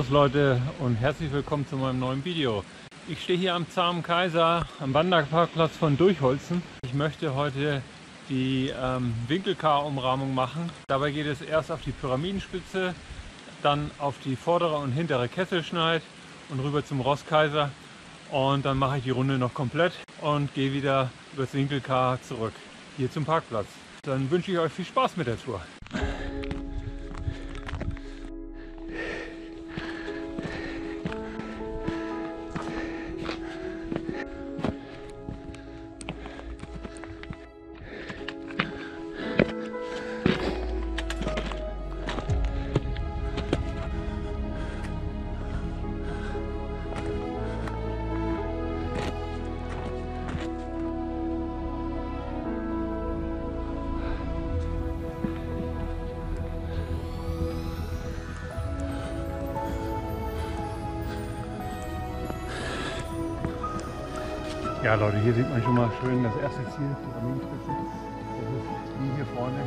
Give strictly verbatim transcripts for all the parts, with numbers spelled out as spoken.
Servus Leute und herzlich willkommen zu meinem neuen Video. Ich stehe hier am Zahmen Kaiser am Wanderparkplatz von Durchholzen. Ich möchte heute die ähm, Winkelkar-Umrahmung machen. Dabei geht es erst auf die Pyramidenspitze, dann auf die vordere und hintere Kesselschneid und rüber zum Rosskaiser. Und dann mache ich die Runde noch komplett und gehe wieder übers Winkelkar zurück, hier zum Parkplatz. Dann wünsche ich euch viel Spaß mit der Tour. Ja Leute, hier sieht man schon mal schön das erste Ziel, die Pyramidenspitze. Das ist die hier vorne.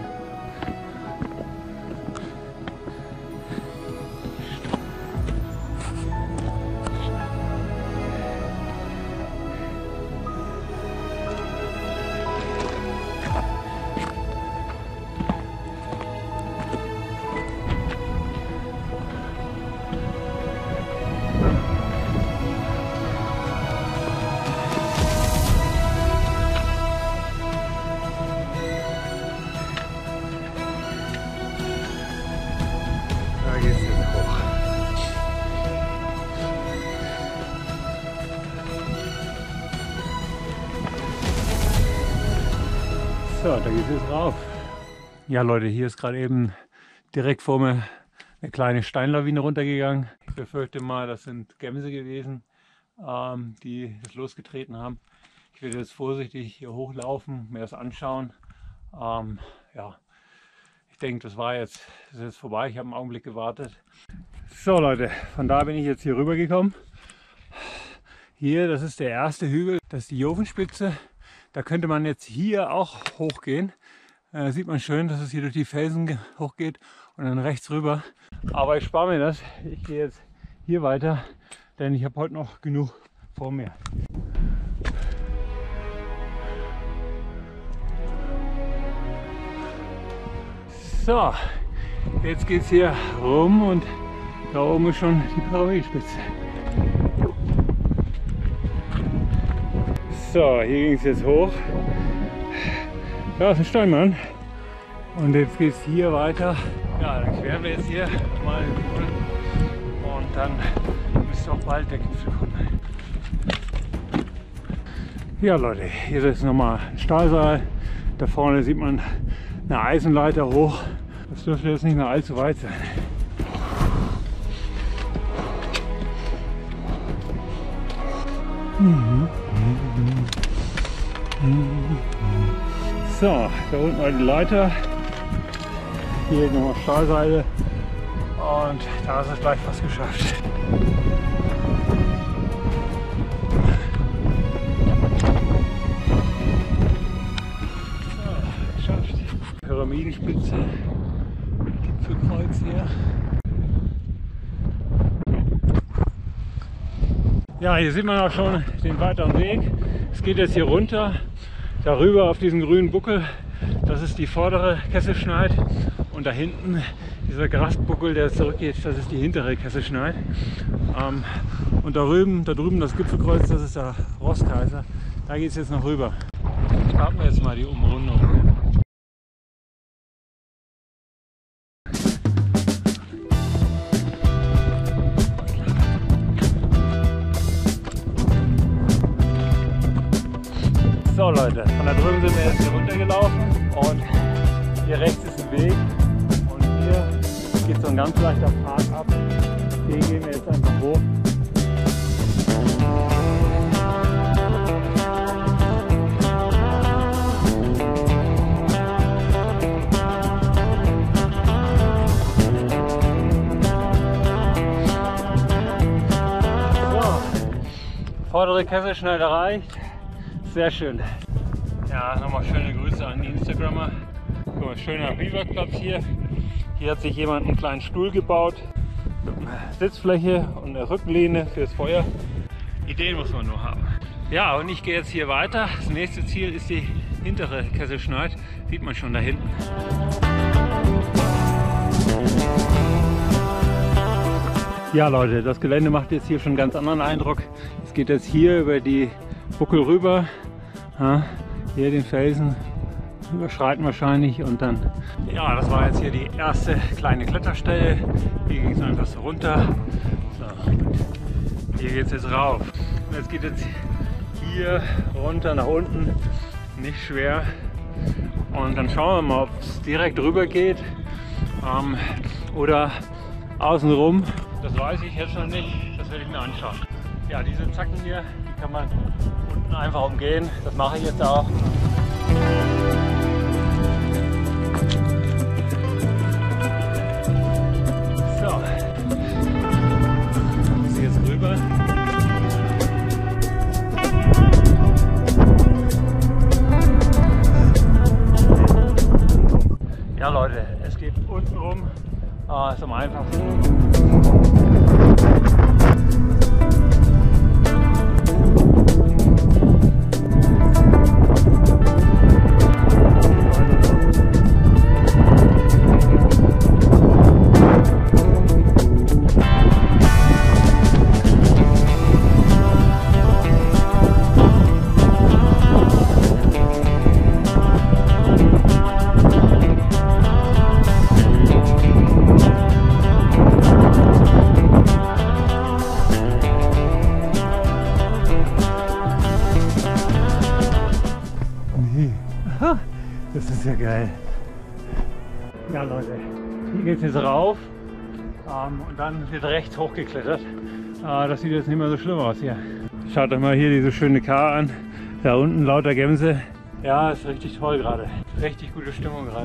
So, da geht es jetzt rauf. Ja Leute, hier ist gerade eben direkt vor mir eine kleine Steinlawine runtergegangen. Ich befürchte mal, das sind Gämse gewesen, ähm, die das losgetreten haben. Ich werde jetzt vorsichtig hier hochlaufen, mir das anschauen. Ähm, ja, ich denke, das war jetzt, das ist jetzt vorbei. Ich habe einen Augenblick gewartet. So Leute, von da bin ich jetzt hier rüber gekommen. Hier, das ist der erste Hügel, das ist die Jovenspitze. Da könnte man jetzt hier auch hochgehen. Da sieht man schön, dass es hier durch die Felsen hochgeht und dann rechts rüber. Aber ich spare mir das. Ich gehe jetzt hier weiter, denn ich habe heute noch genug vor mir. So, jetzt geht es hier rum und da oben ist schon die Pyramidenspitze. So, hier ging es jetzt hoch. Da ist ein Steinmann. Und jetzt geht es hier weiter. Ja, dann queren wir jetzt hier mal den Gipfel. Und dann müsste auch bald der Gipfel kommen. Ja Leute, hier ist nochmal ein Stahlseil. Da vorne sieht man eine Eisenleiter hoch. Das dürfte jetzt nicht mehr allzu weit sein. So, da unten mal die Leiter. Hier nochmal Stahlseile. Und da ist es gleich fast geschafft. So, geschafft. Pyramidenspitze. Gipfelkreuz hier. Ja, hier sieht man auch schon den weiteren Weg. Es geht jetzt hier runter, darüber auf diesen grünen Buckel. Das ist die vordere Kesselschneid. Und da hinten dieser Grasbuckel, der zurückgeht, das ist die hintere Kesselschneid. Ähm, und da drüben, da drüben das Gipfelkreuz, das ist der Rosskaiser. Da geht es jetzt noch rüber. Starten wir jetzt mal die Umrundung. So Leute, von da drüben sind wir jetzt hier runtergelaufen und hier rechts ist ein Weg und hier geht so ein ganz leichter Pfad ab. Den gehen wir jetzt einfach hoch. So, vordere Kesselschneid erreicht. Sehr schön. Ja, nochmal schöne Grüße an die Instagrammer. Guck mal, schöner Biwakplatz hier. Hier hat sich jemand einen kleinen Stuhl gebaut. Sitzfläche und eine Rücklehne fürs Feuer. Ideen muss man nur haben. Ja, und ich gehe jetzt hier weiter. Das nächste Ziel ist die hintere Kesselschneid. Sieht man schon da hinten. Ja Leute, das Gelände macht jetzt hier schon einen ganz anderen Eindruck. Es geht jetzt hier über die Buckel rüber. Ja, hier den Felsen überschreiten wahrscheinlich und dann, ja, das war jetzt hier die erste kleine Kletterstelle. Hier ging es einfach so runter. So, und hier geht es jetzt rauf. Und jetzt geht jetzt hier runter nach unten, nicht schwer. Und dann schauen wir mal, ob es direkt rüber geht ähm, oder außenrum. Das weiß ich jetzt noch nicht, das werde ich mir anschauen. Ja, diese Zacken hier, die kann man unten einfach umgehen. Das mache ich jetzt auch. So, ich gehe jetzt rüber. Ja Leute, es geht unten rum, ah, ist am einfachsten. Das ist ja geil. Ja Leute, hier geht es jetzt rauf ähm, und dann wird rechts hochgeklettert. Äh, das sieht jetzt nicht mehr so schlimm aus hier. Schaut euch mal hier diese schöne Kar an. Da unten lauter Gämse. Ja, ist richtig toll gerade. Richtig gute Stimmung gerade.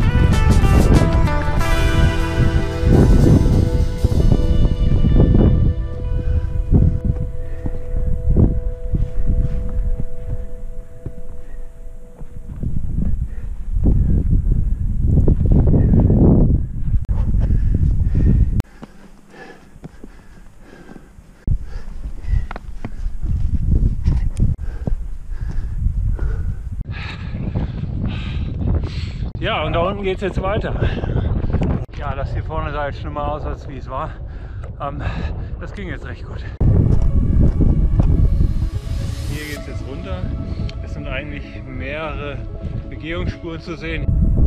Ja, und da unten geht es jetzt weiter. Ja, das hier vorne sah jetzt schlimmer aus, als wie es war. Ähm, das ging jetzt recht gut. Hier geht es jetzt runter. Es sind eigentlich mehrere Begehungsspuren zu sehen.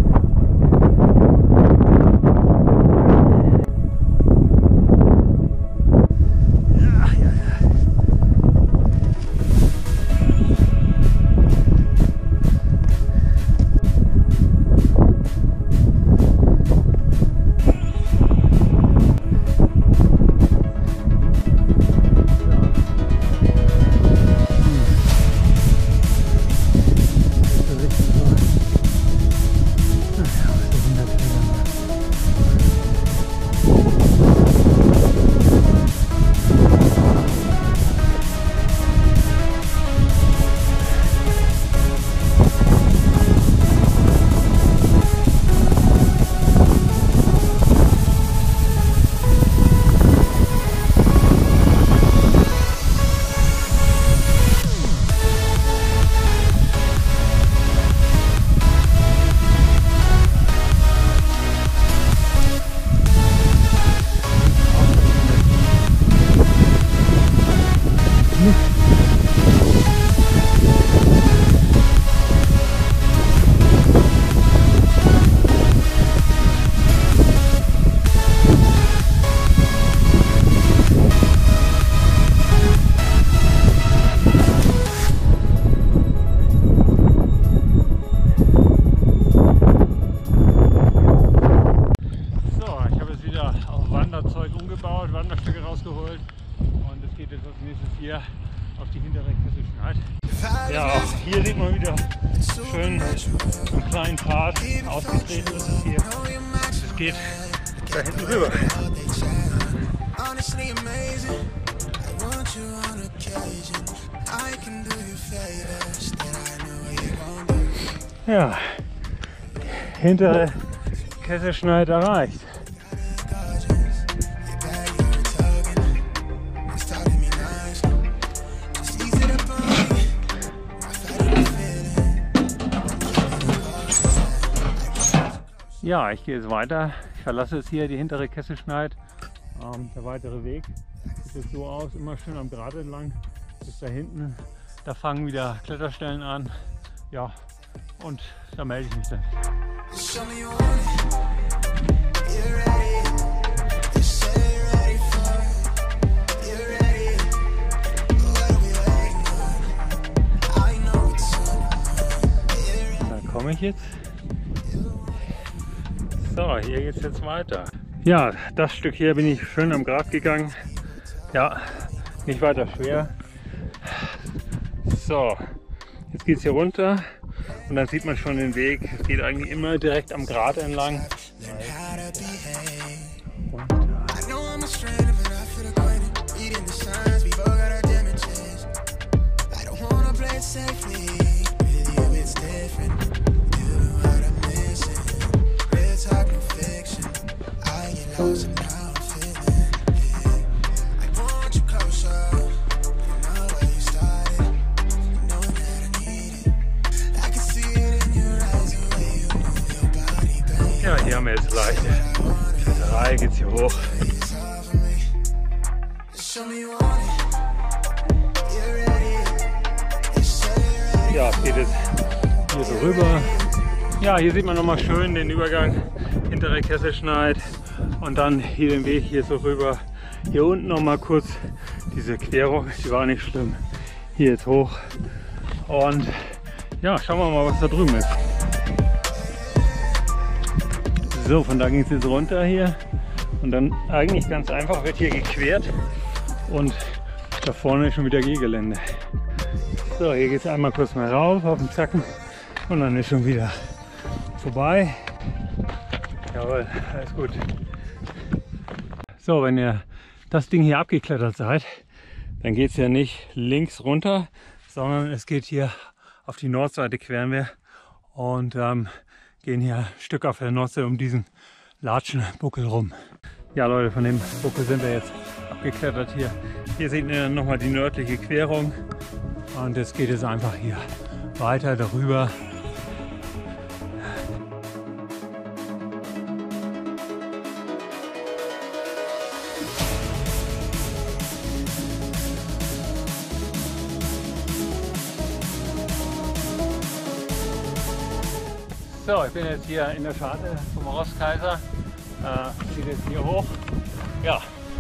Wanderstücke rausgeholt und es geht jetzt als nächstes hier auf die hintere Kesselschneid. Ja, auch hier sieht man wieder schön einen kleinen Pfad, ausgetreten ist es hier. Es geht da hinten rüber. Ja, hintere Kesselschneid erreicht. Ja, ich gehe jetzt weiter. Ich verlasse jetzt hier die hintere Kesselschneid. Ähm, der weitere Weg sieht jetzt so aus, immer schön am Grat entlang bis da hinten. Da fangen wieder Kletterstellen an. Ja, und da melde ich mich dann. Da komme ich jetzt. So, hier geht es jetzt weiter. Ja, das Stück hier bin ich schön am Grat gegangen. Ja, nicht weiter schwer. So, jetzt geht es hier runter und dann sieht man schon den Weg. Es geht eigentlich immer direkt am Grat entlang. Ja, hier haben wir jetzt gleich drei, geht's hier hoch. Ja, es geht jetzt hier so rüber. Ja, hier sieht man nochmal schön den Übergang, hintere Kesselschneid und dann hier den Weg hier so rüber. Hier unten nochmal kurz diese Querung, die war nicht schlimm. Hier jetzt hoch und ja, schauen wir mal, was da drüben ist. So, von da ging es jetzt runter hier und dann eigentlich ganz einfach wird hier gequert und da vorne ist schon wieder Gehgelände. So, hier geht es einmal kurz mal rauf auf den Zacken und dann ist schon wieder vorbei. Jawohl, alles gut. So, wenn ihr das Ding hier abgeklettert seid, dann geht es ja nicht links runter, sondern es geht hier auf die Nordseite, queren wir und ähm, gehen hier ein Stück auf der Nordseite um diesen Latschenbuckel rum. Ja Leute, von dem Buckel sind wir jetzt abgeklettert hier. Hier seht ihr nochmal die nördliche Querung und jetzt geht es einfach hier weiter darüber. So, ich bin jetzt hier in der Scharte vom Rostkaiser. Äh, geht jetzt hier hoch. Ja.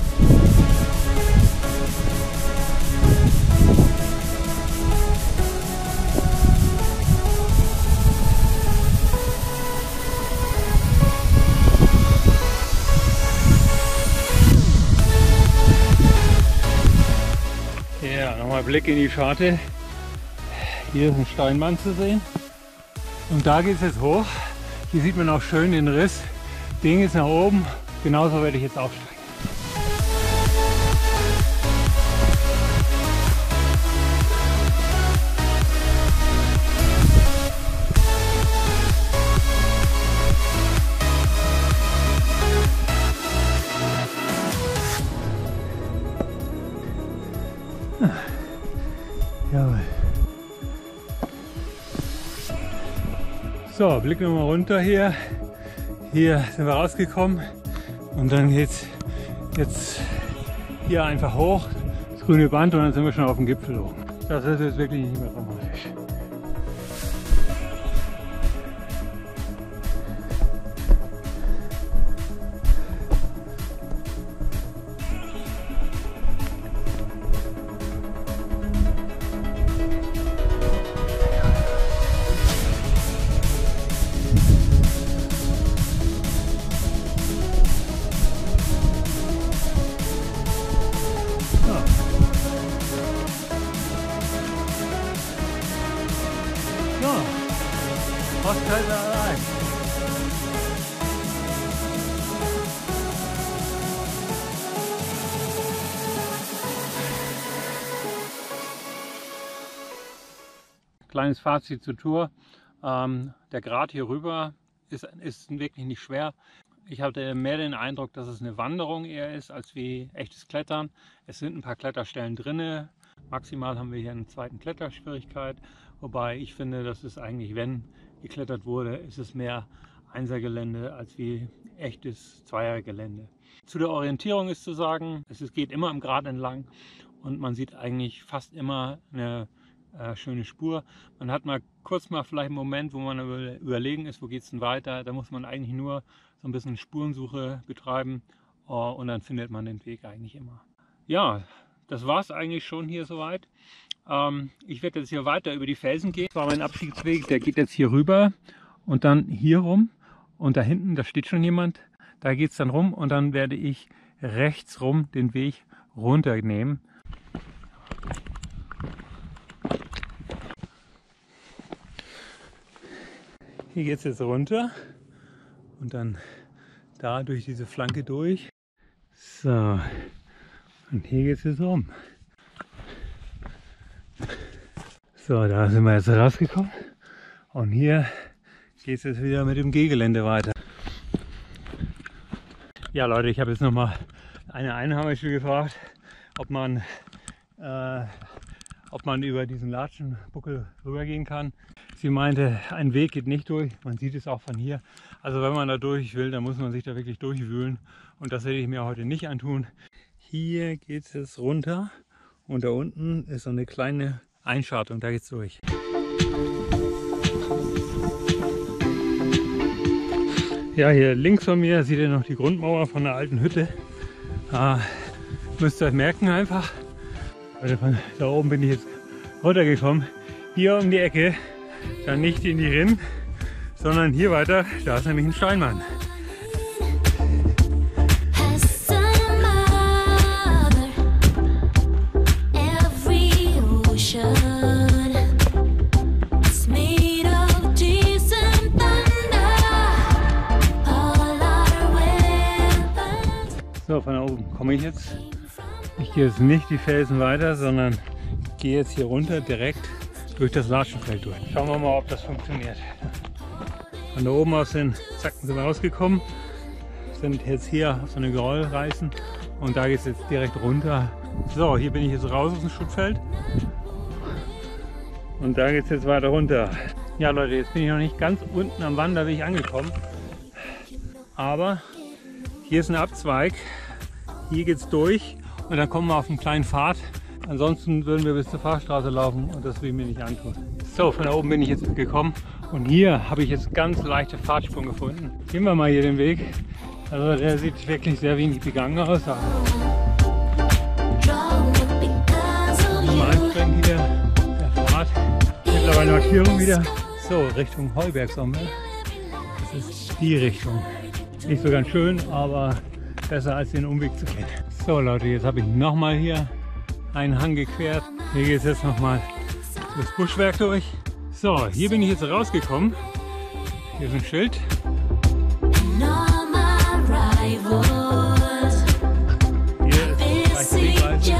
Ja, nochmal Blick in die Scharte. Hier ist ein Steinmann zu sehen. Und da geht es jetzt hoch. Hier sieht man auch schön den Riss. Den geht es nach oben. Genauso werde ich jetzt aufsteigen. Jawohl. So, blicken wir mal runter hier. Hier sind wir rausgekommen und dann geht's jetzt hier einfach hoch, das grüne Band und dann sind wir schon auf dem Gipfel oben. Das ist jetzt wirklich nicht mehr dramatisch. Rostkaiser allein. Kleines Fazit zur Tour. Ähm, der Grat hier rüber ist, ist wirklich nicht schwer. Ich hatte mehr den Eindruck, dass es eine Wanderung eher ist, als wie echtes Klettern. Es sind ein paar Kletterstellen drin. Maximal haben wir hier eine zweite Kletterschwierigkeit. Wobei ich finde, dass es eigentlich, wenn geklettert wurde, ist es mehr Einsergelände als wie echtes Zweiergelände. Zu der Orientierung ist zu sagen, es geht immer im Grat entlang und man sieht eigentlich fast immer eine äh, schöne Spur. Man hat mal kurz mal vielleicht einen Moment, wo man über, überlegen ist, wo geht es denn weiter. Da muss man eigentlich nur so ein bisschen Spurensuche betreiben uh, und dann findet man den Weg eigentlich immer. Ja, das war es eigentlich schon hier soweit. Ähm, ich werde jetzt hier weiter über die Felsen gehen. Das war mein Abstiegsweg, der geht jetzt hier rüber und dann hier rum. Und da hinten, da steht schon jemand, da geht es dann rum und dann werde ich rechts rum den Weg runternehmen. Hier geht es jetzt runter und dann da durch diese Flanke durch. So, und hier geht es jetzt rum. So, da sind wir jetzt rausgekommen und hier geht es jetzt wieder mit dem Gehgelände weiter. Ja Leute, ich habe jetzt nochmal eine Einheimische gefragt, ob man, äh, ob man über diesen Latschenbuckel rübergehen kann. Sie meinte, ein Weg geht nicht durch, man sieht es auch von hier. Also wenn man da durch will, dann muss man sich da wirklich durchwühlen und das werde ich mir heute nicht antun. Hier geht es jetzt runter und da unten ist so eine kleine Einschartung, da geht's durch. Ja, hier links von mir seht ihr noch die Grundmauer von der alten Hütte. Ah, müsst ihr euch merken einfach. Von da oben bin ich jetzt runtergekommen. Hier um die Ecke, dann nicht in die Rinnen, sondern hier weiter, da ist nämlich ein Steinmann. So, von da oben komme ich jetzt. Ich gehe jetzt nicht die Felsen weiter, sondern gehe jetzt hier runter direkt durch das Latschenfeld durch. Schauen wir mal, ob das funktioniert. Von da oben aus sind, zack, sind wir rausgekommen, sind jetzt hier auf so eine Geröllreißen und da geht es jetzt direkt runter. So, hier bin ich jetzt raus aus dem Schuttfeld und da geht es jetzt weiter runter. Ja Leute, jetzt bin ich noch nicht ganz unten am Wanderweg angekommen, aber hier ist ein Abzweig, hier geht es durch und dann kommen wir auf einen kleinen Pfad. Ansonsten würden wir bis zur Fahrstraße laufen und das will ich mir nicht antun. So, von da oben bin ich jetzt gekommen und hier habe ich jetzt ganz leichte Pfadspuren gefunden. Gehen wir mal hier den Weg. Also der sieht wirklich sehr wenig begangen aus. Mal anstrengend hier, der Pfad. Mittlerweile Markierung wieder. So, Richtung Heubergsommer. Das ist die Richtung. Nicht so ganz schön, aber besser als den Umweg zu gehen. So Leute, jetzt habe ich nochmal hier einen Hang gequert. Hier geht es jetzt nochmal das Buschwerk durch. So, hier bin ich jetzt rausgekommen. Hier ist ein Schild. Hier ist gleich die Wegweise.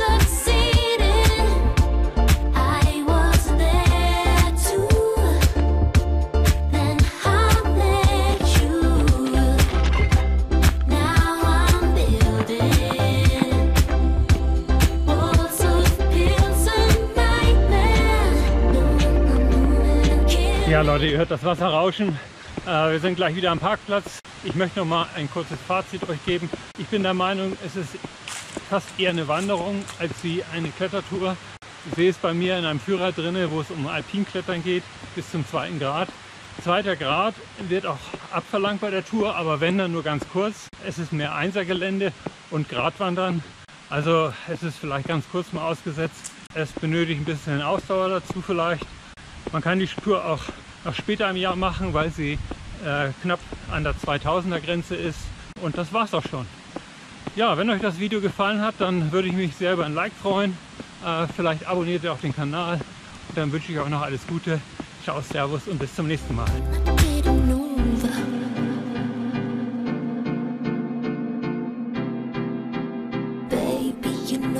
Ja Leute, ihr hört das Wasser rauschen. Äh, wir sind gleich wieder am Parkplatz. Ich möchte noch mal ein kurzes Fazit euch geben. Ich bin der Meinung, es ist fast eher eine Wanderung als wie eine Klettertour. Ich sehe es bei mir in einem Führer drin, wo es um Alpinklettern geht, bis zum zweiten Grad. Zweiter Grad wird auch abverlangt bei der Tour, aber wenn dann nur ganz kurz. Es ist mehr Einsergelände und Gratwandern. Also es ist vielleicht ganz kurz mal ausgesetzt. Es benötigt ein bisschen Ausdauer dazu vielleicht. Man kann die Tour auch noch später im Jahr machen, weil sie äh, knapp an der zweitausender Grenze ist. Und das war's auch schon. Ja, wenn euch das Video gefallen hat, dann würde ich mich sehr über ein Like freuen. Äh, vielleicht abonniert ihr auch den Kanal. Und dann wünsche ich euch noch alles Gute. Ciao, Servus und bis zum nächsten Mal.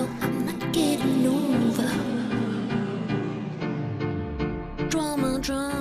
Drama, drama.